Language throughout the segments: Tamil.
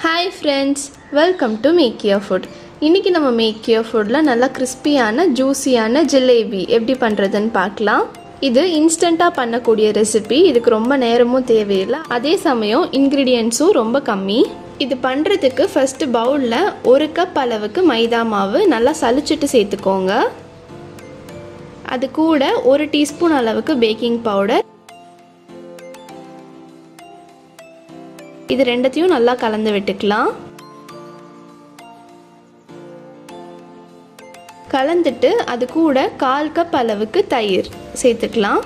Hi friends, welcome to Make Your Food. இன்னைக்கு நம்ம Make Your Foodல நல்ல கிறிஸ்பியான ஜூசியான ஜிலேபி எப்படி பண்றதுன்னு பார்க்கலாம். இது இன்ஸ்டன்ட்டா பண்ணக்கூடிய ரெசிபி. இதுக்கு ரொம்ப நேரமும் தேவையில்லை. அதே சமயம் இன்கிரிடியன்ட்ஸும் ரொம்ப கம்மி. இது பண்றதுக்கு ஃபர்ஸ்ட் பவுல்ல 1 கப் அளவுக்கு மைதா மாவு நல்லா சலிச்சிட்டு சேர்த்துக்கோங்க. அது கூட 1 டீஸ்பூன் அளவுக்கு பேக்கிங் பவுடர். இது ரெண்டத்தையும் நல்லா கலந்து விட்டுக்கலாம். கலந்துட்டு அது கூட 1/4 கப் அளவுக்கு தயிர் சேர்த்துக்கலாம்.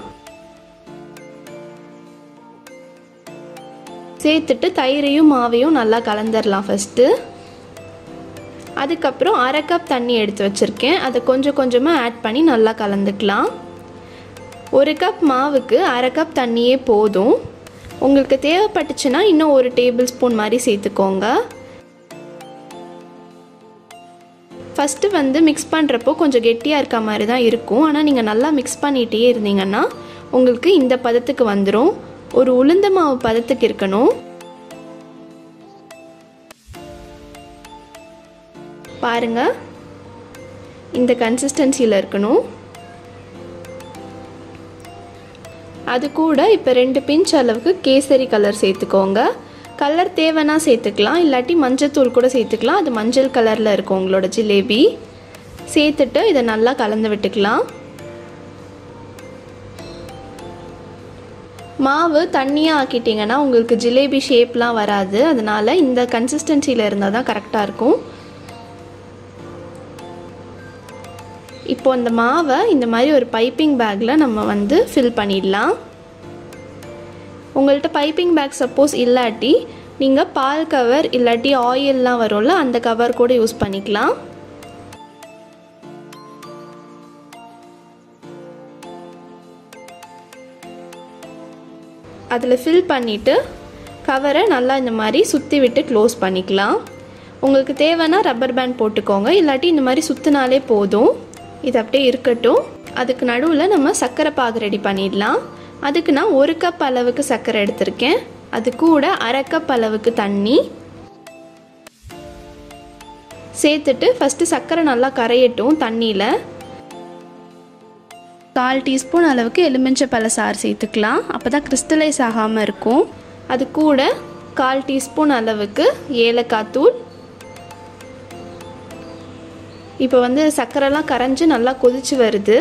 சேர்த்துட்டு தயிரையும் மாவையும் நல்லா கலந்துடலாம் ஃபர்ஸ்ட். அதுக்கப்புறம் 1/2 கப் தண்ணி எடுத்து வச்சிருக்கேன். அதை கொஞ்சம் கொஞ்சமாக ஆட் பண்ணி நல்லா கலந்துக்கலாம். 1 கப் மாவுக்கு 1/2 கப் தண்ணியே போதும். உங்களுக்கு தேவைப்பட்டுச்சுன்னா இன்னும் 1 டேபிள் ஸ்பூன் மாதிரி சேர்த்துக்கோங்க. ஃபஸ்ட்டு மிக்ஸ் பண்ணுறப்போ கொஞ்சம் கெட்டியாக இருக்க மாதிரி தான் இருக்கும். ஆனால் நீங்கள் நல்லா மிக்ஸ் பண்ணிகிட்டே இருந்தீங்கன்னா உங்களுக்கு இந்த பதத்துக்கு வந்துடும். ஒரு உளுந்த மாவு பதத்துக்கு இருக்கணும். பாருங்க, இந்த கன்சிஸ்டன்சியில் இருக்கணும். அது கூட இப்போ 2 பிஞ்ச் அளவுக்கு கேசரி கலர் சேர்த்துக்கோங்க. கலர் தேவைன்னா சேர்த்துக்கலாம், இல்லாட்டி மஞ்சத்தூள் கூட சேர்த்துக்கலாம். அது மஞ்சள் கலரில் இருக்கும் உங்களோட ஜிலேபி. சேர்த்துட்டு இதை நல்லா கலந்து விட்டுக்கலாம். மாவு தண்ணியாக ஆக்கிட்டிங்கன்னா உங்களுக்கு ஜிலேபி ஷேப்லாம் வராது. அதனால் இந்த கன்சிஸ்டன்சியில் இருந்தால் தான் கரெக்டாக இருக்கும். இப்போ அந்த மாவை இந்த மாதிரி ஒரு பைப்பிங் பேக்கில் நம்ம ஃபில் பண்ணிடலாம். உங்கள்கிட்ட பைப்பிங் பேக் சப்போஸ் இல்லாட்டி நீங்கள் பால் கவர் இல்லாட்டி ஆயிலெலாம் வரும்ல, அந்த கவர் கூட யூஸ் பண்ணிக்கலாம். அதில் ஃபில் பண்ணிவிட்டு கவரை நல்லா இந்த மாதிரி சுற்றி விட்டு க்ளோஸ் பண்ணிக்கலாம். உங்களுக்கு தேவைன்னா ரப்பர் பேண்ட் போட்டுக்கோங்க, இல்லாட்டி இந்த மாதிரி சுற்றினாலே போதும். இது அப்படியே இருக்கட்டும். அதுக்கு நடுவில் நம்ம சர்க்கரை பாகு ரெடி பண்ணிடலாம். அதுக்கு நான் 1 கப் அளவுக்கு சர்க்கரை எடுத்திருக்கேன். அது கூட 1/2 கப் அளவுக்கு தண்ணி சேர்த்துட்டு ஃபஸ்ட்டு சர்க்கரை நல்லா கரையட்டும் தண்ணியில். 1/4 டீஸ்பூன் அளவுக்கு எலுமிச்சை பழச்சாறு சேர்த்துக்கலாம். அப்போ தான் கிறிஸ்டலைஸ் ஆகாமல் இருக்கும். அது கூட 1/4 டீஸ்பூன் அளவுக்கு ஏலக்காய் தூள். இப்போ சர்க்கரைலாம் கரைஞ்சி நல்லா கொதிச்சு வருது.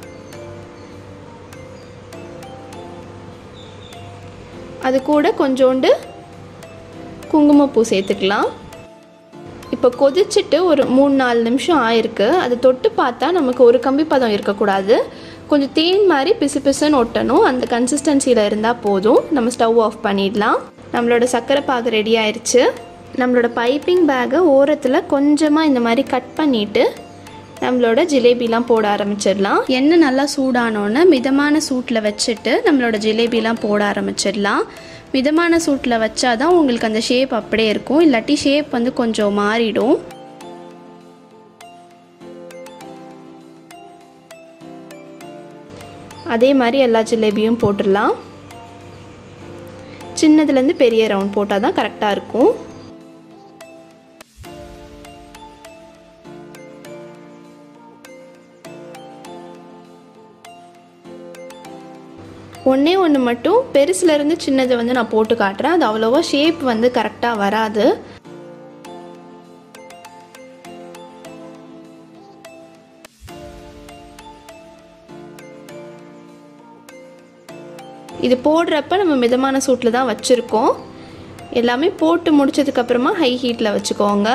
அது கூட கொஞ்சோண்டு குங்குமப்பூ சேர்த்துக்கலாம். இப்போ கொதிச்சுட்டு ஒரு 3-4 நிமிஷம் ஆயிருக்கு. அது தொட்டு பார்த்தா நமக்கு ஒரு கம்பி பதம் இருக்கக்கூடாது. கொஞ்சம் தேன் மாதிரி பிசு பிசுன்னு ஒட்டணும். அந்த கன்சிஸ்டன்சியில் இருந்தால் போதும். நம்ம ஸ்டவ் ஆஃப் பண்ணிடலாம். நம்மளோட சர்க்கரை பாகு ரெடி ஆயிடுச்சு. நம்மளோட பைப்பிங் பேக்கை ஓரத்தில் கொஞ்சமாக இந்த மாதிரி கட் பண்ணிவிட்டு நம்மளோட ஜிலேபிலாம் போட ஆரம்பிச்சிடலாம். எண்ணெய் நல்லா சூடானோன்னு மிதமான சூட்டில் வச்சுட்டு நம்மளோட ஜிலேபிலாம் போட ஆரம்பிச்சிடலாம். மிதமான சூட்டில் வச்சாதான் உங்களுக்கு அந்த ஷேப் அப்படியே இருக்கும், இல்லாட்டி ஷேப் கொஞ்சம் மாறிடும். அதே மாதிரி எல்லா ஜிலேபியும் போட்டுடலாம். சின்னதுலேருந்து பெரிய ரவுண்ட் போட்டால் தான் கரெக்டாக இருக்கும். ஒன்று மட்டும் பெருசுலேருந்து சின்னது நான் போட்டு காட்டுறேன். அது அவ்வளோவா ஷேப் கரெக்டாக வராது. இது போடுறப்ப நம்ம மிதமான சூட்டில் தான் வச்சுருக்கோம். எல்லாமே போட்டு முடிச்சதுக்கப்புறமா ஹை ஹீட்டில் வச்சுக்கோங்க.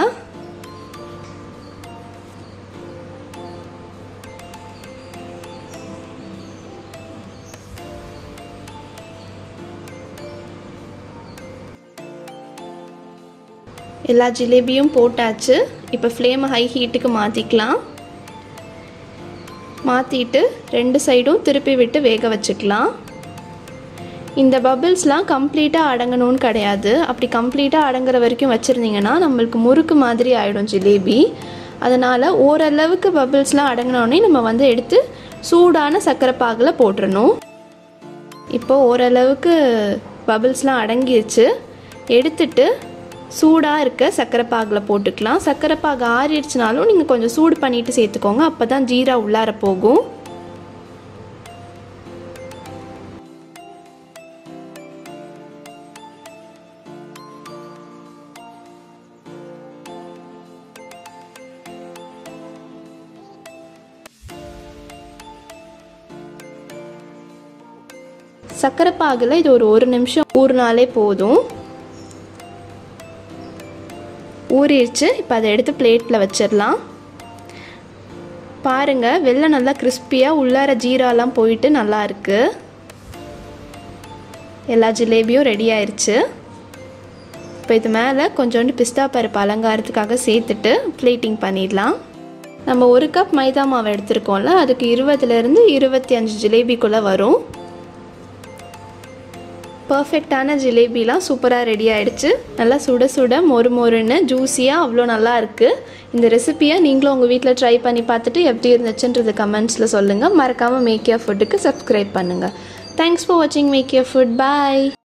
எல்லா ஜிலேபியும் போட்டாச்சு. இப்போ ஃப்ளேமை ஹை ஹீட்டுக்கு மாற்றிக்கலாம். மாற்றிட்டு 2 சைடும் திருப்பி விட்டு வேக வச்சுக்கலாம். இந்த பபிள்ஸ்லாம் கம்ப்ளீட்டாக அடங்கணும்னு கிடையாது. அப்படி கம்ப்ளீட்டாக அடங்குற வரைக்கும் வச்சுருந்தீங்கன்னா நம்மளுக்கு முறுக்கு மாதிரி ஆகிடும் ஜிலேபி. அதனால் ஓரளவுக்கு பபிள்ஸ்லாம் அடங்கினோடனே நம்ம எடுத்து சூடான சர்க்கரை பாகில் போட்டுடணும். இப்போ ஓரளவுக்கு பபிள்ஸ்லாம் அடங்கிடுச்சு. எடுத்துட்டு சூடாக இருக்க சர்க்கரை பாகில் போட்டுக்கலாம். சர்க்கரை பாகு ஆறிடுச்சுனாலும் நீங்கள் கொஞ்சம் சூடு பண்ணிவிட்டு சேர்த்துக்கோங்க, அப்போ தான் ஜீரா உள்ளார போகும். சர்க்கரை பாகில் இது ஒரு நிமிஷம் ஊறினாலே போதும். ஊறிடுச்சு. இப்போ அதை எடுத்து பிளேட்டில் வச்சிடலாம். பாருங்கள், வெள்ளம் நல்லா கிறிஸ்பியாக உள்ளார ஜீராலாம் போயிட்டு நல்லா இருக்கு. எல்லா ஜிலேபியும் ரெடி ஆயிடுச்சு. இப்போ இது மேலே கொஞ்சோண்டு பிஸ்தா பருப்பு அலங்காரத்துக்காக சேர்த்துட்டு பிளேட்டிங் பண்ணிடலாம். நம்ம 1 கப் மைதா மாவு எடுத்துருக்கோம்ல, அதுக்கு 20லேருந்து 25 ஜிலேபிக்குள்ளே வரும். பர்ஃபெக்டான ஜிலேபிலாம் சூப்பராக ரெடி ஆகிடுச்சு. நல்லா சுட சுட மொறு மொறுன்னு ஜூஸியாக அவ்வளோ நல்லா இருக்குது. இந்த ரெசிபியை நீங்களும் உங்கள் வீட்டில் ட்ரை பண்ணி பார்த்துட்டு எப்படி இருந்துச்சுன்றது கமெண்ட்ஸில் சொல்லுங்கள். மறக்காமல் மேக் யுவர் ஃபுட்டுக்கு சப்ஸ்கிரைப் பண்ணுங்கள். தேங்க்ஸ் ஃபார் வாட்சிங் மேக் யுவர் ஃபுட். பாய்.